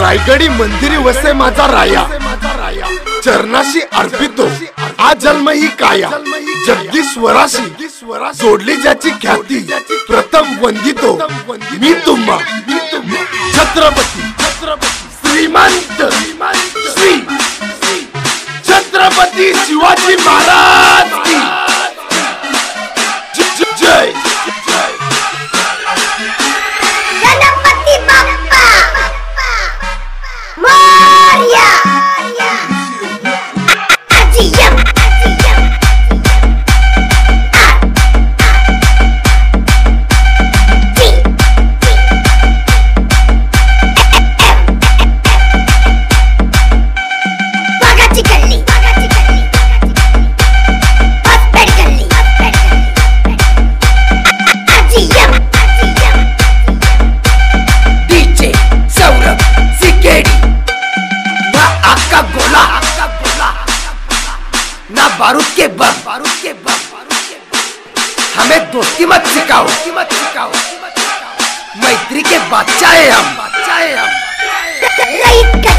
रायगडी मंदिरी वसे माझा राया, चरणाशी अर्पितो आ जन्म ही काया। जगदीश्वराशी जोडली ज्याची ख्याती, प्रथम वंदितो मी तुम्हा छत्रपती श्रीमंत श्री छत्रपती शिवाजी महाराज की जय। गणपती बाप्पा मोरया। बारूद के बम हमें दोस्ती मत सिखाओ, मैत्री के बादशाह हैं हम।